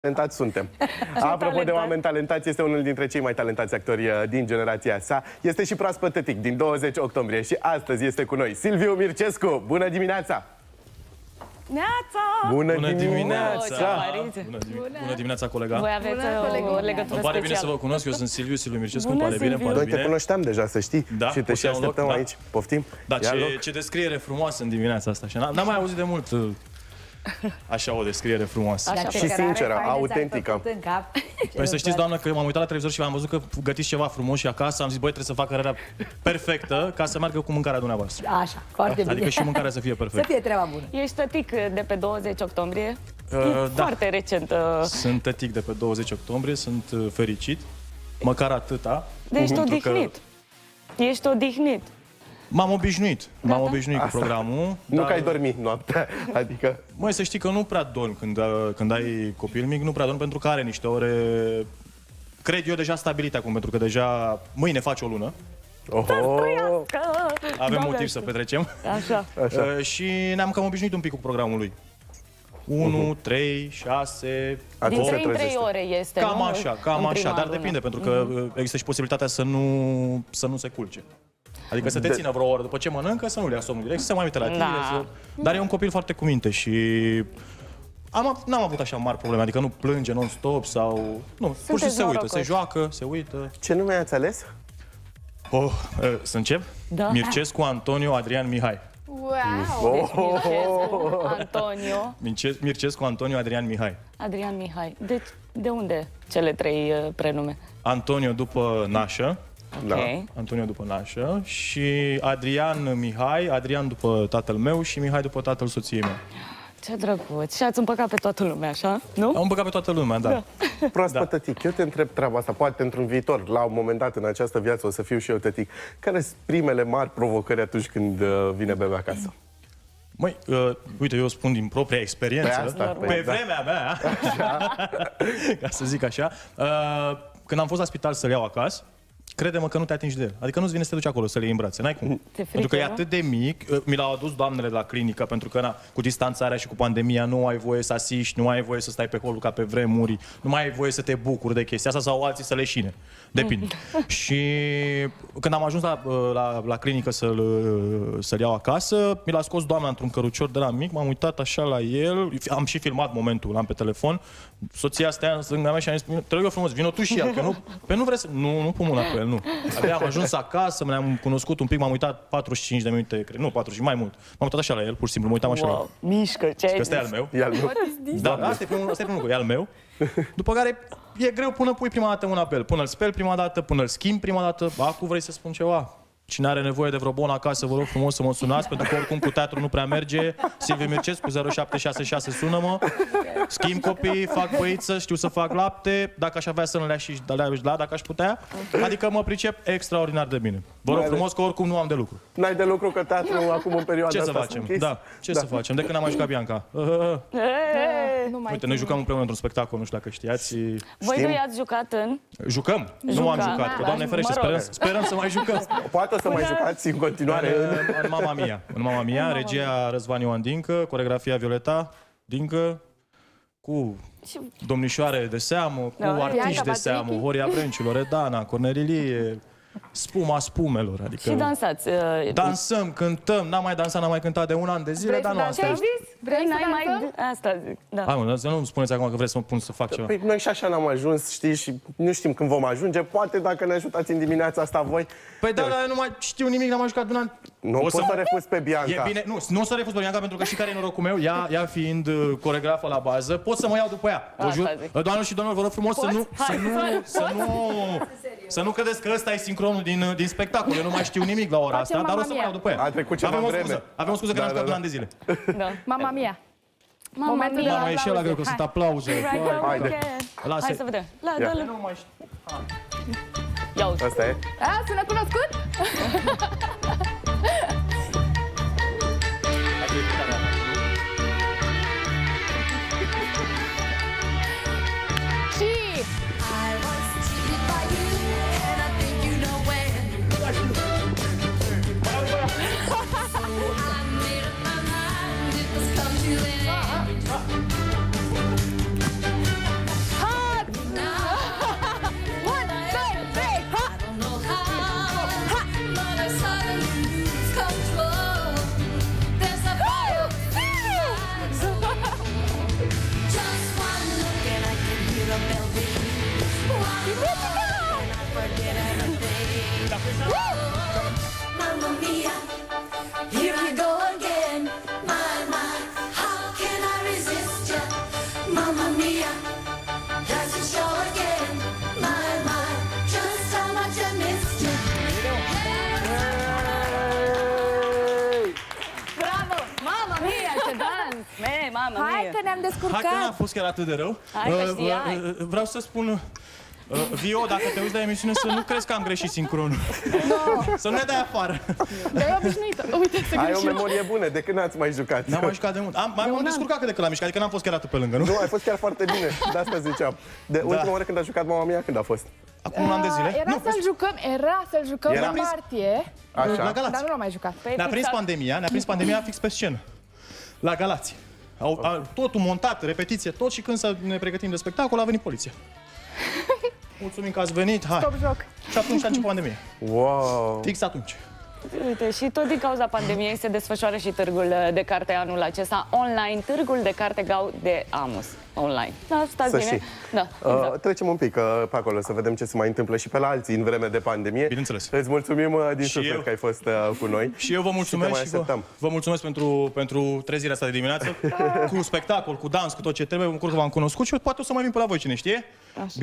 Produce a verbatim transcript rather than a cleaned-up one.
Talentați suntem. Apropo de oameni talentați, este unul dintre cei mai talentați actori din generația sa. Este și proaspăt tătic din douăzeci octombrie și astăzi este cu noi Silviu Mircescu. Bună dimineața! Neața! Bună, Bună dimineața! dimineața. Bună, dim Bună dimineața, colega! Voi aveți Bună, o, o legătură Îmi pare bine specială. să vă cunosc, eu sunt Silviu, Silviu Mircescu, îmi Bună, pare bine, îmi Silviu. pare Noi te bine. cunoșteam deja, să știi, Da, și te poți și ia un loc, așteptăm da. aici. Poftim? Da, Ia ce, loc. ce descriere frumoasă în dimineața asta. N-am mai auzit de mult uh, așa o descriere frumoasă. Așa. Și sinceră, autentică. Păi să știți, doamnă, că m-am uitat la televizor și am văzut că gătiți ceva frumos și acasă am zis, băi, trebuie să fac carieră perfectă ca să meargă cu mâncarea dumneavoastră. Așa, foarte bine. Adică și mâncarea să fie Să perfectă. fie treaba bună. Ești tătic de pe douăzeci octombrie. Uh, E da. foarte recent. Uh, Sunt tătic de pe douăzeci octombrie, sunt uh, fericit, măcar atâta. deci ești Pentru că odihnit. Ești odihnit. M-am obișnuit, m-am obișnuit cu Asta. programul. Nu dar- că ai dormit noaptea, adică... Măi, să știi că nu prea dormi când, uh, când ai copil mic, nu prea dormi pentru că are niște ore, cred eu, deja stabilite acum, pentru că deja mâine face o lună, Oho! Că... avem Doamne, motiv să petrecem. Așa. Așa. Uh, și ne-am cam obișnuit un pic cu programul lui. unu, trei, șase, Atunci Din se trei în trei trezește. ore este, cam nu? așa, cam În așa, prima dar lună. depinde, pentru că uh, există și posibilitatea să nu, să nu se culce. Adică să te De- țină vreo oră după ce mănâncă, să nu-l ia somnul direct, să se mai uite la tine. Da. Să... Dar e un copil foarte cu minte și am, n-am avut așa mari probleme, adică nu plânge non-stop sau... Nu, pur și simplu se uită, norocoși. se joacă, se uită. Ce nume ați ales? Oh, uh, să încep? Da. Mircescu Antonio Adrian Mihai. Wow! Mircescu, Antonio, Mirce- Mircescu Antonio Adrian Mihai. Adrian Mihai. Deci, de unde cele trei uh, prenume? Antonio după nașă, Da. Ok. Antonio după nașă și Adrian Mihai, Adrian după tatăl meu și Mihai după tatăl soției mele. Ce drăguț. Și ați împăcat pe toată lumea, așa? Nu? Am împăcat pe toată lumea, da. Proaspăt Da. tătic. Eu te întreb treaba asta, poate într-un viitor, la un moment dat în această viață o să fiu și eu tătic. Care sunt primele mari provocări atunci când uh, vine bebe acasă? Măi, uh, uite, eu spun din propria experiență, Pe asta, pe păi, da. vremea mea, ca să zic așa, uh, când am fost la spital să-l iau acasă, crede-mă că nu te atingi de el. Adică nu-ți vine să te duci acolo să le iei în brațe, n-ai cum. frică, Pentru că e nu? atât de mic, uh, mi l-au adus doamnele la clinică, pentru că na, cu distanțarea și cu pandemia nu ai voie să asiști, nu ai voie să stai pe holul ca pe vremuri, nu mai ai voie să te bucuri de chestia asta sau alții să leșine. Depinde. Și când am ajuns la, la, la clinică să-l, să-l iau acasă, mi l-a scos doamna într-un cărucior de la mic, m-am uitat așa la el, am și filmat momentul, l-am pe telefon, soția stea în stânga mea și am zis, te rog eu frumos, vino tu și ea, că nu, pe nu vrei să... Nu, nu pun mâna pe el, nu. Abia am ajuns acasă, ne-am cunoscut un pic, m-am uitat patruzeci și cinci de minute, cred, nu, patruzeci și mai mult. M-am uitat așa la el, pur și simplu, mă uitam așa la el. Wow, mișcă, ce ai Că ăsta e zis? al meu. E al meu. Da, asta e primul, asta e primul lucru, e al meu. După care e greu până pui prima dată mâna pe el, până îl speli prima dată, până îl schimbi prima dată. Acum vrei să spun ceva? Cine are nevoie de vreo bonă acasă, vă rog frumos să mă sunați, pentru că oricum cu teatru nu prea merge. Silviu Mircescu, zero șapte șase șase, sună-mă. Schimb copii, fac băiță, știu să fac lapte. Dacă aș avea să nu le aș și da, dacă aș putea. Adică mă pricep extraordinar de bine. Vă rog frumos că oricum nu am de lucru. N-ai de lucru că teatru acum în perioada Ce să asta facem? sunt închis? Da, ce să facem? De când am mai jucat Bianca. Uh, uh, uh. Ei, Nu mai Uite, noi jucam împreună într-un spectacol, nu știu dacă știați. Voi Știm. doi ați jucat în... Jucăm. Nu Jucam. am jucat, că Da, Doamne ferește, mă rog. sperăm, sperăm să mai jucăm. Poate o să mai jucați în continuare. În, în Mama Mia. În Mama Mia, regia Răzvan Ioan Dincă, coregrafia Violeta Dincă, cu domnișoare de seamă, cu Da. artiști Bianca de seamă, Patrichi. Horia Brânciu, Loredana, Cornelilie, spuma spumelor. Adică Și dansați. uh, dansăm, cântăm, n-am mai dansat, n-am mai cântat de un an de zile, Vrei dar să nu dansăm? asta este. Vrei să N-ai mai... dansăm? Asta zic, da. Hai mă, să nu-mi spuneți acum că vreți să mă pun să fac ceva. Păi noi și așa n-am ajuns, știi, și nu știm când vom ajunge. Poate dacă ne ajutați în dimineața asta voi. Păi da, dar eu nu mai știu nimic, n-am mai jucat de un an. Nu O pot să, să- refuz pe E Bianca. bine, nu, nu o să refuz pe Bianca, pentru că și care e norocul meu, ea, ea fiind uh, coregrafă la bază, pot să mă iau după ea. Vă Asta jur, zic. doamnelor și domnilor, vă rog frumos să nu, să Hai, nu, să nu, să nu credeți că ăsta e sincronul din, uh, din spectacol. Eu nu mai știu nimic la ora Facem asta, dar o Mamma să mă Mia. iau după ea. A trecut ceva Avem o vreme. scuză, avem o scuză că Da, n-am jucat da, un an de zile. Da. Mama mia. Mama Momentul mia. de Mama, e și la greu că Hai. sunt aplauze. Right Vai, now Haide. we can. Lasă. Hai să vedem. La, Ia. dă-l. Nu mai știu. Ia uite. Asta e? A, sună cunoscut? Și... I was cheated by you, and I think you know when. So I made up my mind it was come to an end. ne-am Hai că n-a descurcat. fost chiar atât de rău. Hai că Uh, știai. uh, uh, Vreau să spun, uh, Vio, dacă te uiți la emisiune, să nu crezi că am greșit sincronul. Să nu ne dai afară. Dar e obișnuită. Uite, să Ai o greșim. memorie bună, de când n-ați mai jucat? N-am mai jucat de mult. Am, mai m-am descurcat cât de când am mișcat, adică n-am fost chiar atât pe lângă, nu? Nu, ai fost chiar foarte bine, de asta ziceam. De ultima oară când a jucat mama mea, când a fost? Acum un an de zile. Ah, Era să-l jucăm, era să-l jucăm Era. în martie, Așa. La Galați. dar nu l-am mai jucat. Păi, Ne-a prins fix pandemia, ne-a prins pandemia fix pe scenă. La Galați. Au, a, totul montat, repetiție, tot și când să ne pregătim de spectacol a venit poliția. Mulțumim că ați venit, hai. Stop joc. Și atunci a început pandemia. Wow! Fix atunci. Uite, și tot din cauza pandemiei se desfășoară și târgul de carte anul acesta online, târgul de carte Gau de Amos online. Da, stați Să bine. știi. Da, Uh, exact. trecem un pic uh, pe acolo să vedem ce se mai întâmplă și pe la alții în vreme de pandemie. Bineînțeles. Îți mulțumim uh, din Și suflet eu. că ai fost uh, cu noi. Și eu vă mulțumesc Și te și, mai vă, așteptăm. vă mulțumesc pentru, pentru trezirea asta de dimineață, cu spectacol, cu dans, cu tot ce trebuie. Mă bucur că v-am cunoscut și poate o să mai vin pe la voi, cine știe.